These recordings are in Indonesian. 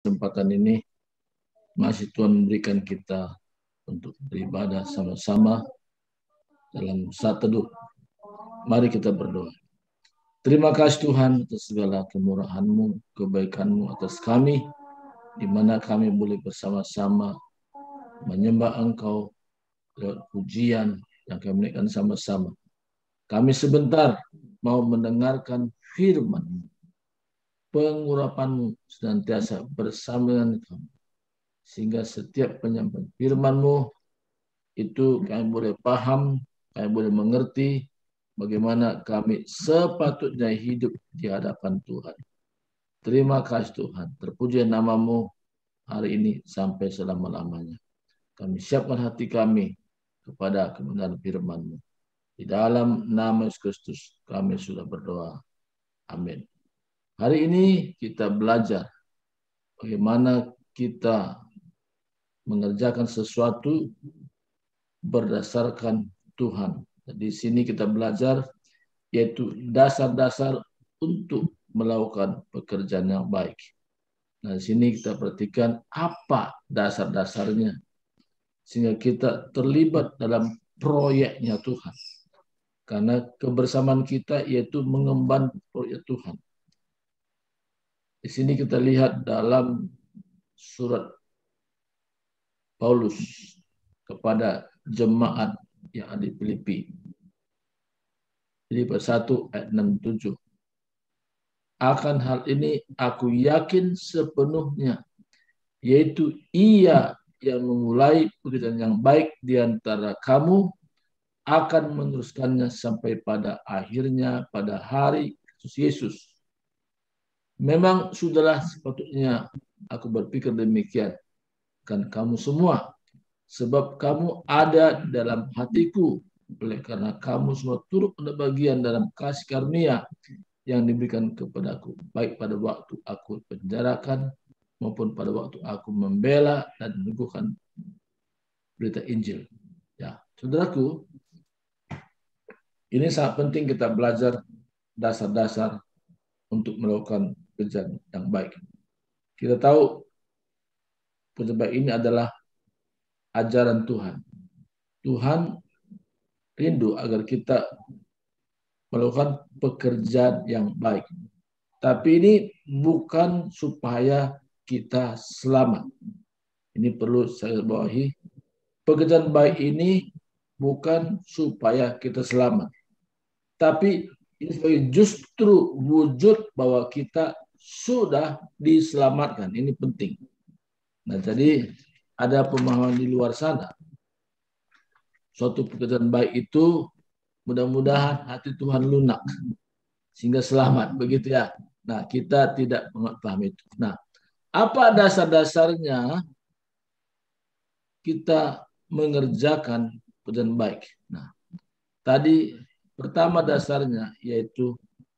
kesempatan ini masih Tuhan memberikan kita untuk beribadah sama-sama dalam saat teduh. Mari kita berdoa. Terima kasih Tuhan atas segala kemurahan-Mu, kebaikan-Mu atas kami, di mana kami boleh bersama-sama menyembah Engkau lewat pujian yang kami naikkan sama-sama. Kami sebentar mau mendengarkan firman-Mu, pengurapan-Mu senantiasa bersama dengan kami. Sehingga setiap penyampaian firman-Mu itu kami boleh paham, kami boleh mengerti bagaimana kami sepatutnya hidup di hadapan Tuhan. Terima kasih Tuhan. Terpuji nama-Mu hari ini sampai selama-lamanya. Kami siapkan hati kami kepada kebenaran firman-Mu. Di dalam nama Yesus Kristus kami sudah berdoa. Amin. Hari ini kita belajar bagaimana kita mengerjakan sesuatu berdasarkan Tuhan. Di sini kita belajar yaitu dasar-dasar untuk melakukan pekerjaan yang baik. Nah, di sini kita perhatikan apa dasar-dasarnya sehingga kita terlibat dalam proyeknya Tuhan. Karena kebersamaan kita yaitu mengemban proyek Tuhan. Di sini kita lihat dalam surat Paulus kepada jemaat yang ada di Filipi. Filipi 1 ayat 6-7. Akan hal ini aku yakin sepenuhnya, yaitu Ia yang memulai pekerjaan yang baik di antara kamu akan meneruskannya sampai pada akhirnya pada hari Kristus Yesus. Memang sudahlah sepatutnya aku berpikir demikian kan kamu semua, sebab kamu ada dalam hatiku, oleh karena kamu semua turut pada bagian dalam kasih karunia yang diberikan kepadaku, baik pada waktu aku penjarakan maupun pada waktu aku membela dan meneguhkan berita Injil. Ya, saudaraku, ini sangat penting kita belajar dasar-dasar untuk melakukan pekerjaan yang baik. Kita tahu pekerjaan ini adalah ajaran Tuhan. Tuhan rindu agar kita melakukan pekerjaan yang baik. Tapi ini bukan supaya kita selamat. Ini perlu saya bawahi. Pekerjaan baik ini bukan supaya kita selamat. Tapi ini sebagai justru wujud bahwa kita sudah diselamatkan. Ini penting. Nah, jadi ada pemahaman di luar sana. Suatu pekerjaan baik itu mudah-mudahan hati Tuhan lunak sehingga selamat, begitu ya. Nah, kita tidak paham itu. Nah, apa dasar-dasarnya kita mengerjakan pekerjaan baik? Nah, tadi pertama dasarnya yaitu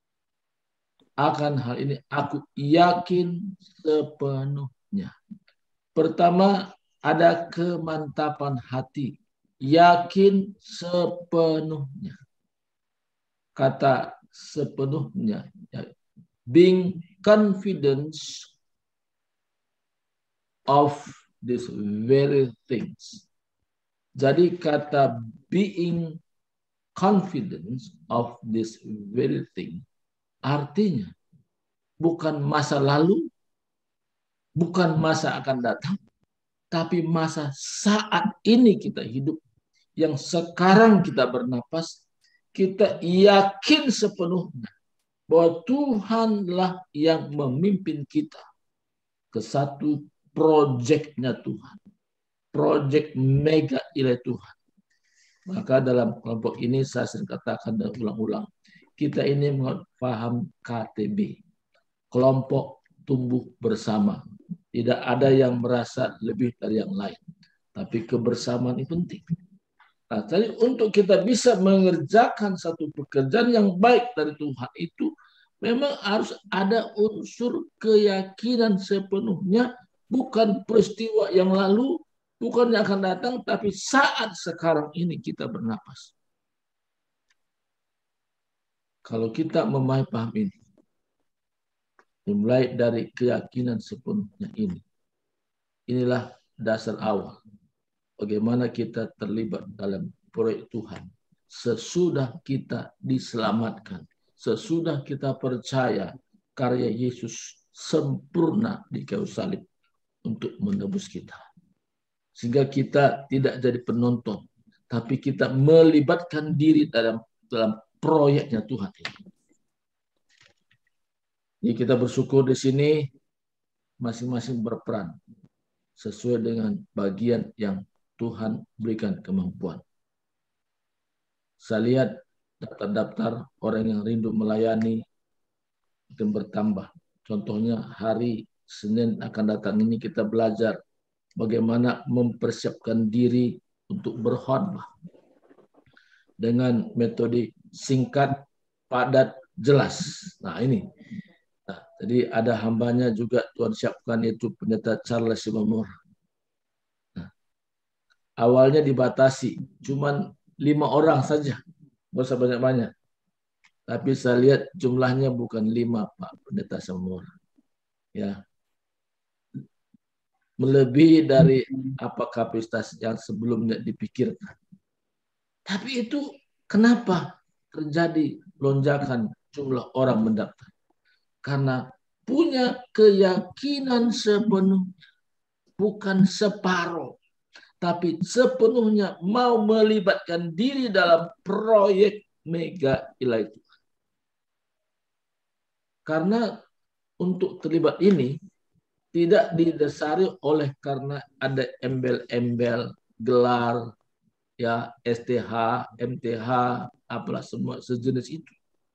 akan hal ini aku yakin sepenuhnya. Pertama ada kemantapan hati, yakin sepenuhnya. Kata sepenuhnya, being confident of these very things. Jadi kata being confident of this very thing artinya bukan masa lalu, bukan masa akan datang, tapi masa saat ini kita hidup, yang sekarang kita bernapas, kita yakin sepenuhnya bahwa Tuhanlah yang memimpin kita ke satu proyeknya Tuhan, proyek mega ilahi Tuhan. Maka dalam kelompok ini saya sering katakan dan ulang-ulang, kita ini paham KTB, kelompok tumbuh bersama. Tidak ada yang merasa lebih dari yang lain. Tapi kebersamaan ini penting. Nah, jadi untuk kita bisa mengerjakan satu pekerjaan yang baik dari Tuhan itu, memang harus ada unsur keyakinan sepenuhnya, bukan peristiwa yang lalu, bukan yang akan datang, tapi saat sekarang ini kita bernapas. Kalau kita memahami paham ini, Dimulai dari keyakinan sepenuhnya ini. Inilah dasar awal. Bagaimana kita terlibat dalam proyek Tuhan. Sesudah kita diselamatkan. Sesudah kita percaya karya Yesus sempurna di kayu salib untuk menebus kita. Sehingga kita tidak jadi penonton, tapi kita melibatkan diri dalam proyeknya Tuhan. Jadi kita bersyukur di sini masing-masing berperan sesuai dengan bagian yang Tuhan berikan kemampuan. Saya lihat daftar-daftar orang yang rindu melayani akan bertambah. Contohnya hari Senin akan datang ini kita belajar bagaimana mempersiapkan diri untuk berkhotbah dengan metode singkat, padat, jelas. Nah ini. Nah, jadi ada hambanya juga Tuhan siapkan, yaitu pendeta Charles Simamura. Nah, awalnya dibatasi, cuman 5 orang saja, nggak usah banyak-banyak. Tapi saya lihat jumlahnya bukan 5, Pak Pendeta Simamura. Ya, melebihi dari apa kapasitas yang sebelumnya dipikirkan. Tapi itu kenapa terjadi lonjakan jumlah orang mendaftar? Karena punya keyakinan sepenuhnya, bukan separuh, tapi sepenuhnya mau melibatkan diri dalam proyek mega ilahi Tuhan. Karena untuk terlibat ini tidak didasari oleh karena ada embel-embel, gelar, ya STH, MTH, apalah semua sejenis itu.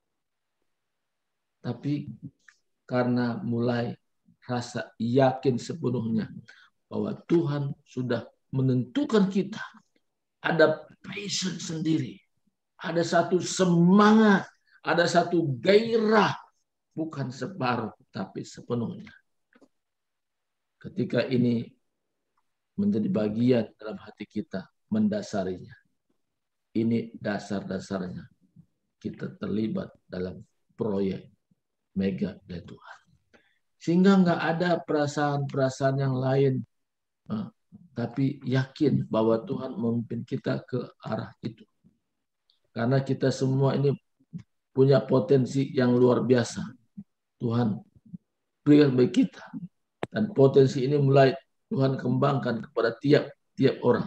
Tapi karena mulai rasa yakin sepenuhnya bahwa Tuhan sudah menentukan kita. Ada passion sendiri. Ada satu semangat. Ada satu gairah. Bukan separuh, tapi sepenuhnya. Ketika ini menjadi bagian dalam hati kita, mendasarinya. Ini dasar-dasarnya. Kita terlibat dalam proyek mega dari Tuhan. Sehingga nggak ada perasaan-perasaan yang lain. Tapi yakin bahwa Tuhan memimpin kita ke arah itu. Karena kita semua ini punya potensi yang luar biasa. Tuhan berikan bagi kita. Dan potensi ini mulai Tuhan kembangkan kepada tiap orang.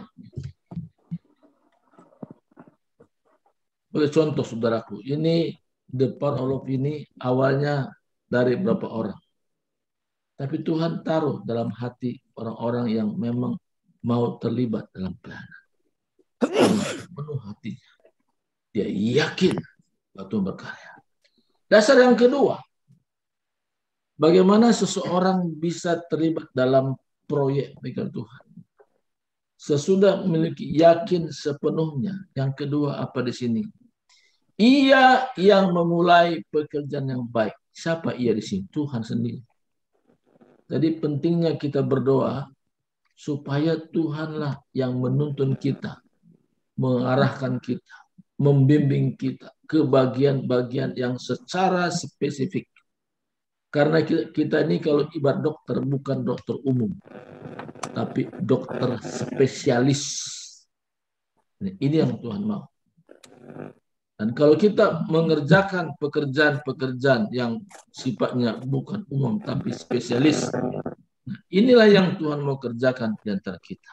Sebagai contoh, saudaraku, ini The Power of Love ini awalnya dari berapa orang. Tapi Tuhan taruh dalam hati orang-orang yang memang mau terlibat dalam pelayanan. Penuh hatinya. Dia yakin bahwa Tuhan berkarya. Dasar yang kedua, bagaimana seseorang bisa terlibat dalam proyek pekerjaan Tuhan. Sesudah memiliki yakin sepenuhnya. Yang kedua apa di sini? Ia yang memulai pekerjaan yang baik. Siapa ia di sini? Tuhan sendiri. Jadi pentingnya kita berdoa supaya Tuhanlah yang menuntun kita, mengarahkan kita, membimbing kita ke bagian-bagian yang secara spesifik. Karena kita ini kalau ibarat dokter bukan dokter umum, tapi dokter spesialis. Ini yang Tuhan mau. Dan kalau kita mengerjakan pekerjaan-pekerjaan yang sifatnya bukan umum tapi spesialis, nah inilah yang Tuhan mau kerjakan di antara kita.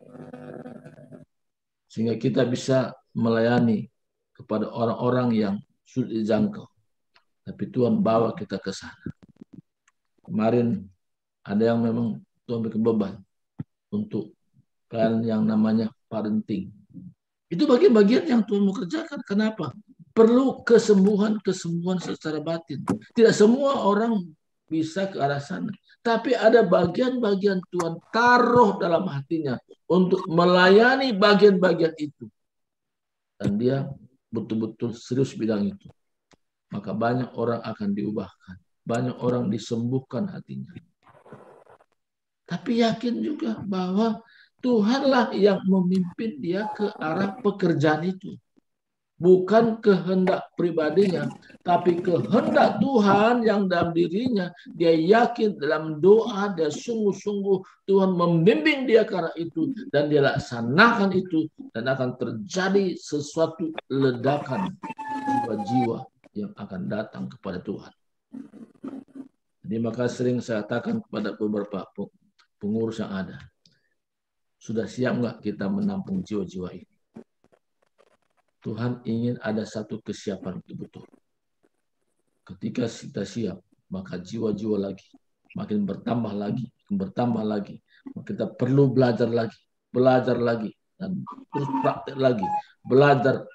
Sehingga kita bisa melayani kepada orang-orang yang sulit dijangkau. Tapi Tuhan bawa kita ke sana. Kemarin ada yang memang Tuhan berikan beban untuk pelayanan yang namanya parenting. Itu bagian-bagian yang Tuhan mau kerjakan. Kenapa? Perlu kesembuhan secara batin. Tidak semua orang bisa ke arah sana. Tapi ada bagian-bagian Tuhan taruh dalam hatinya untuk melayani bagian-bagian itu. Dan dia betul-betul serius bidang itu. Maka banyak orang akan diubahkan. Banyak orang disembuhkan hatinya. Tapi yakin juga bahwa Tuhanlah yang memimpin dia ke arah pekerjaan itu. Bukan kehendak pribadinya, tapi kehendak Tuhan yang dalam dirinya. Dia yakin dalam doa, dia sungguh-sungguh Tuhan membimbing dia ke arah itu, dan dia laksanakan itu, dan akan terjadi sesuatu ledakan jiwa-jiwa yang akan datang kepada Tuhan. Jadi maka sering saya katakan kepada beberapa pengurus yang ada, sudah siap nggak kita menampung jiwa-jiwa ini? Tuhan ingin ada satu kesiapan betul-betul. Ketika kita siap, maka jiwa-jiwa lagi makin bertambah lagi, bertambah lagi. Kita perlu belajar lagi, dan terus praktek lagi, belajar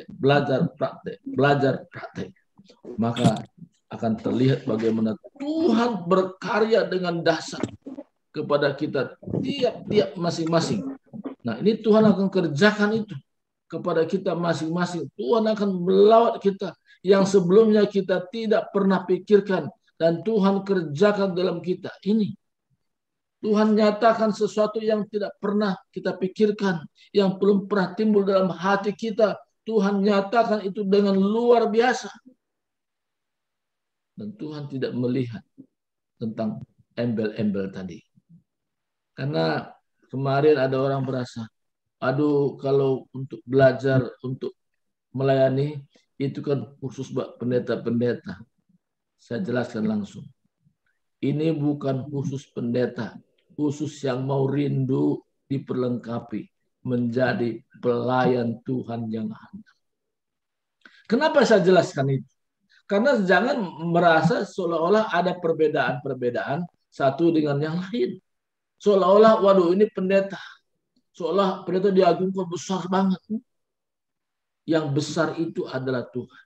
praktek. Maka akan terlihat bagaimana Tuhan berkarya dengan dahsyat kepada kita tiap-tiap masing-masing. Nah, ini Tuhan akan kerjakan itu kepada kita masing-masing. Tuhan akan melawat kita yang sebelumnya kita tidak pernah pikirkan, dan Tuhan kerjakan dalam kita. Ini Tuhan nyatakan sesuatu yang tidak pernah kita pikirkan, yang belum pernah timbul dalam hati kita. Tuhan nyatakan itu dengan luar biasa. Dan Tuhan tidak melihat tentang embel-embel tadi. Karena kemarin ada orang berasa, aduh, kalau untuk belajar, untuk melayani, itu kan khusus buat pendeta-pendeta. Saya jelaskan langsung. Ini bukan khusus pendeta, khusus yang mau rindu diperlengkapi menjadi pelayan Tuhan yang handal. Kenapa saya jelaskan itu? Karena jangan merasa seolah-olah ada perbedaan-perbedaan satu dengan yang lain. Seolah-olah, waduh, ini pendeta. Seolah pendeta diagungkan besar banget. Yang besar itu adalah Tuhan.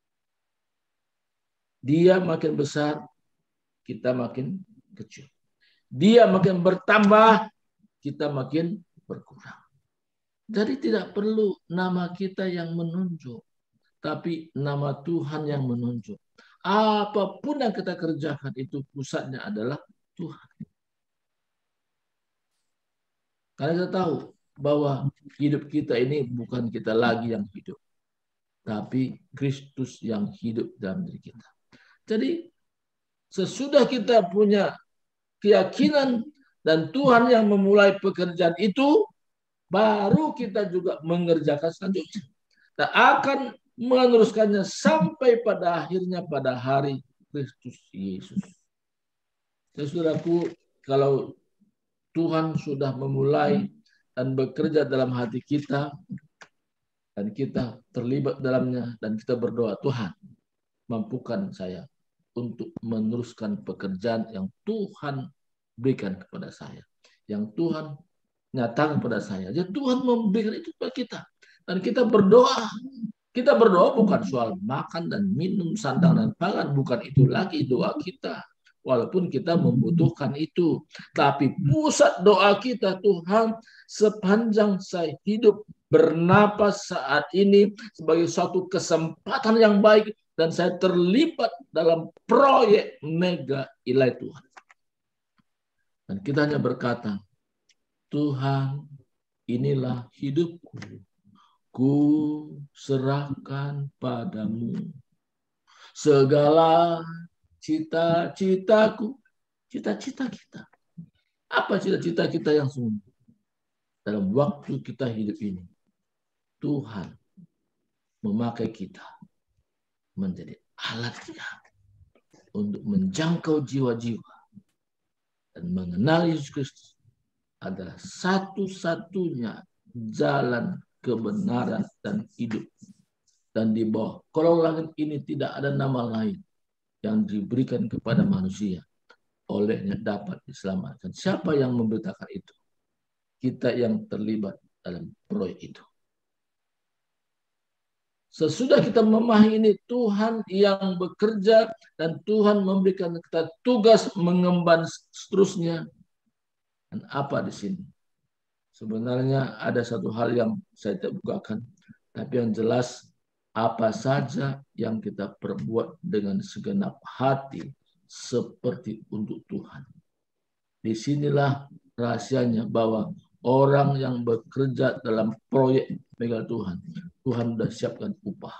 Dia makin besar, kita makin kecil. Dia makin bertambah, kita makin berkurang. Jadi tidak perlu nama kita yang menunjuk, tapi nama Tuhan yang menunjuk. Apapun yang kita kerjakan itu pusatnya adalah Tuhan. Karena kita tahu bahwa hidup kita ini bukan kita lagi yang hidup, tapi Kristus yang hidup dalam diri kita. Jadi sesudah kita punya keyakinan dan Tuhan yang memulai pekerjaan itu, baru kita juga mengerjakan selanjutnya. Kita akan meneruskannya sampai pada akhirnya pada hari Kristus Yesus. Saudaraku, kalau Tuhan sudah memulai dan bekerja dalam hati kita, dan kita terlibat dalamnya, dan kita berdoa, Tuhan, mampukan saya untuk meneruskan pekerjaan yang Tuhan berikan kepada saya, yang Tuhan nyatakan kepada saya. Jadi Tuhan memberikan itu kepada kita, dan kita berdoa. Kita berdoa bukan soal makan dan minum, sandang dan pangan, bukan itu lagi doa kita. Walaupun kita membutuhkan itu, tapi pusat doa kita, Tuhan, sepanjang saya hidup bernapas saat ini sebagai suatu kesempatan yang baik, dan saya terlibat dalam proyek mega ilahi Tuhan. Dan kita hanya berkata, Tuhan, inilah hidupku, ku serahkan padamu segala cita-citaku, cita-cita kita. Apa cita-cita kita yang sungguh? Dalam waktu kita hidup ini, Tuhan memakai kita menjadi alatnya untuk menjangkau jiwa-jiwa dan mengenal Yesus Kristus adalah satu-satunya jalan kebenaran dan hidup. Dan di bawah kolong langit ini tidak ada nama lain yang diberikan kepada manusia, olehnya dapat diselamatkan. Siapa yang memberitakan itu? Kita yang terlibat dalam proyek itu. Sesudah kita memahami ini, Tuhan yang bekerja dan Tuhan memberikan kita tugas mengemban seterusnya. Dan apa di sini? Sebenarnya ada satu hal yang saya tidak bukakan, tapi yang jelas apa saja yang kita perbuat dengan segenap hati seperti untuk Tuhan. Disinilah rahasianya bahwa orang yang bekerja dalam proyek mega Tuhan Tuhan sudah siapkan upah.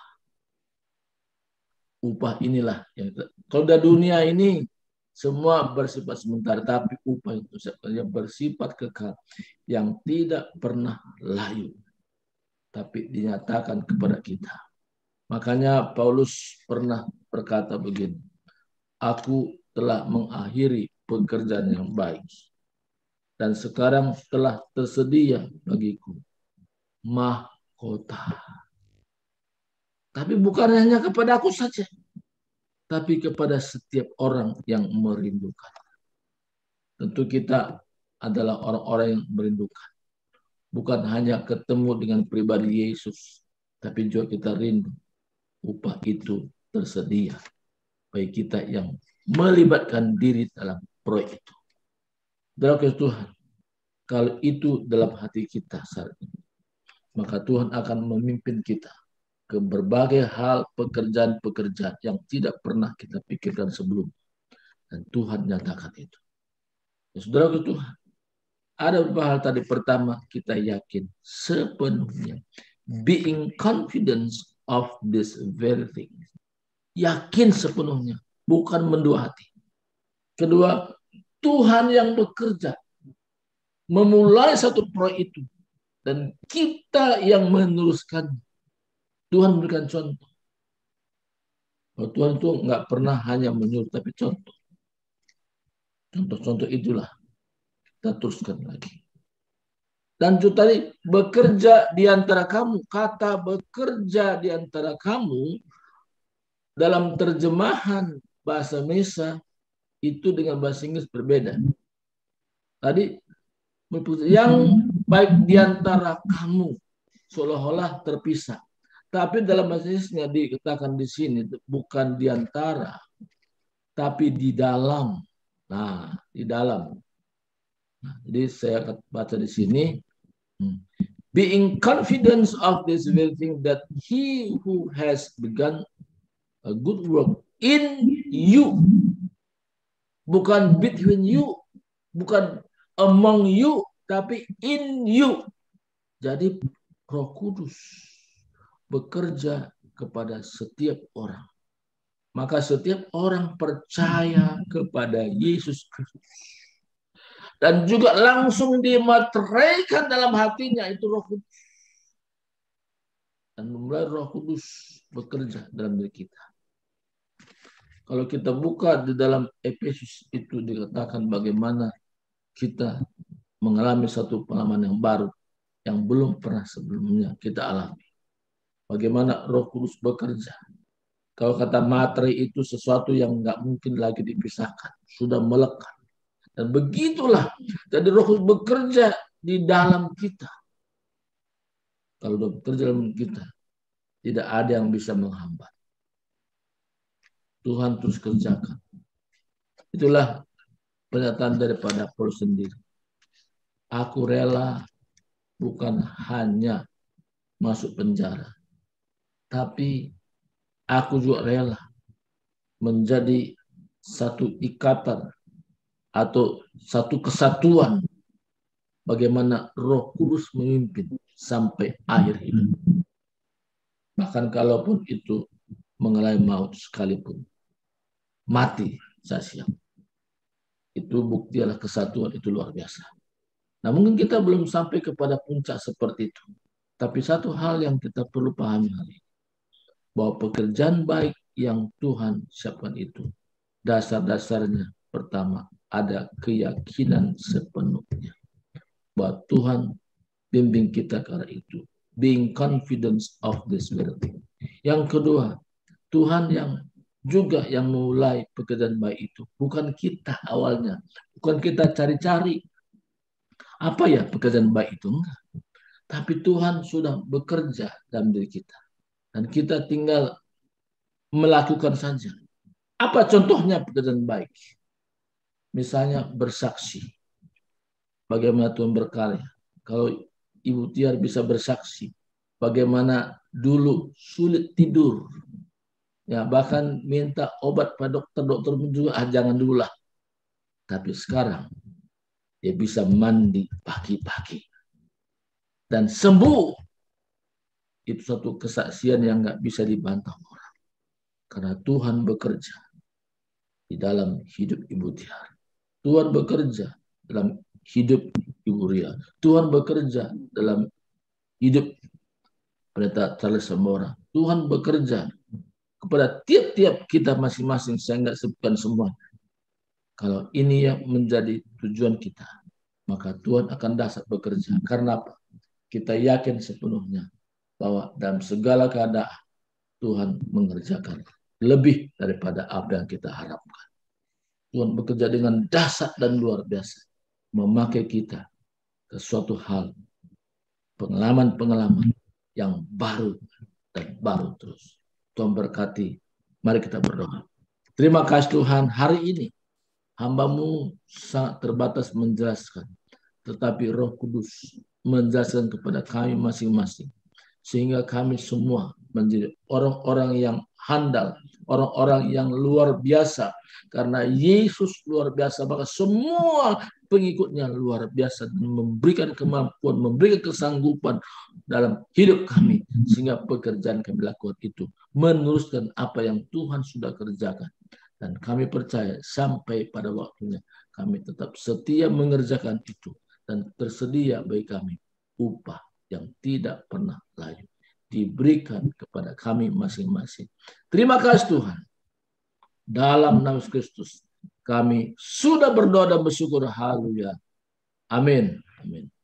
Upah inilah yang kalau di dunia ini semua bersifat sementara, tapi upah itu sebenarnya bersifat kekal yang tidak pernah layu, tapi dinyatakan kepada kita. Makanya Paulus pernah berkata begini, aku telah mengakhiri pekerjaan yang baik dan sekarang telah tersedia bagiku mahkota. Tapi bukan hanya kepada aku saja, tapi kepada setiap orang yang merindukan. Tentu kita adalah orang-orang yang merindukan. Bukan hanya ketemu dengan pribadi Yesus, tapi juga kita rindu upah itu tersedia bagi kita yang melibatkan diri dalam proyek itu. Dalam Tuhan, kalau itu dalam hati kita saat ini, maka Tuhan akan memimpin kita ke berbagai hal pekerjaan-pekerjaan yang tidak pernah kita pikirkan sebelumnya. Dan Tuhan nyatakan itu. Ya, saudara Tuhan, ada beberapa hal tadi. Pertama, kita yakin sepenuhnya. Being confident of this very thing. Yakin sepenuhnya, bukan mendua hati. Kedua, Tuhan yang bekerja memulai satu proyek itu. Dan kita yang meneruskan. Tuhan memberikan contoh. Tuhan itu nggak pernah hanya menyuruh, tapi contoh. Contoh-contoh itulah kita teruskan lagi. Dan itu tadi bekerja di antara kamu. Kata bekerja di antara kamu dalam terjemahan bahasa Indonesia itu dengan bahasa Inggris berbeda. Tadi yang baik di antara kamu seolah-olah terpisah. Tapi dalam bahasa Inggrisnya dikatakan di sini bukan di antara, tapi di dalam. Nah, di dalam. Nah, jadi saya baca di sini, being confident of this very thing that he who has begun a good work in you, bukan between you, bukan among you, tapi in you. Jadi Roh Kudus bekerja kepada setiap orang. Maka setiap orang percaya kepada Yesus Kristus. Dan juga langsung dimateraikan dalam hatinya itu Roh Kudus. Dan mulai Roh Kudus bekerja dalam diri kita. Kalau kita buka di dalam Efesus itu dikatakan bagaimana kita mengalami satu pengalaman yang baru yang belum pernah sebelumnya kita alami. Bagaimana Roh Kudus bekerja. Kalau kata materi itu sesuatu yang nggak mungkin lagi dipisahkan. Sudah melekat. Dan begitulah. Jadi Roh Kudus bekerja di dalam kita. Kalau sudah bekerja dalam kita, tidak ada yang bisa menghambat. Tuhan terus kerjakan. Itulah pernyataan daripada Paulus sendiri. Aku rela bukan hanya masuk penjara. Tapi aku juga rela menjadi satu ikatan atau satu kesatuan bagaimana Roh Kudus memimpin sampai akhir hidup. Bahkan kalaupun itu mengalami maut sekalipun, mati saya siap. Itu bukti adalah kesatuan itu luar biasa. Nah, mungkin kita belum sampai kepada puncak seperti itu. Tapi satu hal yang kita perlu pahami hari ini, bahwa pekerjaan baik yang Tuhan siapkan itu, dasar-dasarnya pertama ada keyakinan sepenuhnya bahwa Tuhan bimbing kita ke arah itu, being confident of this very thing. Yang kedua, Tuhan yang juga yang memulai pekerjaan baik itu, bukan kita awalnya, bukan kita cari-cari apa ya pekerjaan baik itu, enggak. Tapi Tuhan sudah bekerja dalam diri kita. Dan kita tinggal melakukan saja. Apa contohnya pekerjaan baik? Misalnya bersaksi. Bagaimana Tuhan berkarya. Kalau Ibu Tiar bisa bersaksi. Bagaimana dulu sulit tidur. Ya, bahkan minta obat pada dokter juga, jangan dulu lah. Tapi sekarang dia bisa mandi pagi-pagi. Dan sembuh. itu satu kesaksian yang nggak bisa dibantah orang. Karena Tuhan bekerja di dalam hidup Ibu Tiar. Tuhan bekerja dalam hidup Ibu Ria. Tuhan bekerja dalam hidup Pendeta Charles Sambora. Tuhan bekerja kepada tiap-tiap kita masing-masing. Saya nggak sebutkan semua. Kalau ini yang menjadi tujuan kita, maka Tuhan akan dasar bekerja. Karena apa? Kita yakin sepenuhnya bahwa dalam segala keadaan Tuhan mengerjakan lebih daripada apa yang kita harapkan. Tuhan bekerja dengan dahsyat dan luar biasa, memakai kita ke suatu hal, pengalaman-pengalaman yang baru dan baru terus. Tuhan berkati. Mari kita berdoa. Terima kasih Tuhan, hari ini hamba-Mu sangat terbatas menjelaskan, tetapi Roh Kudus menjelaskan kepada kami masing-masing, sehingga kami semua menjadi orang-orang yang handal, orang-orang yang luar biasa. Karena Yesus luar biasa, maka semua pengikutnya luar biasa dan memberikan kemampuan, memberikan kesanggupan dalam hidup kami, sehingga pekerjaan kami lakukan itu meneruskan apa yang Tuhan sudah kerjakan. Dan kami percaya sampai pada waktunya kami tetap setia mengerjakan itu, dan tersedia bagi kami upah yang tidak pernah layu diberikan kepada kami masing-masing. Terima kasih Tuhan. Dalam nama Kristus kami sudah berdoa dan bersyukur. Haleluya. Amin. Amin.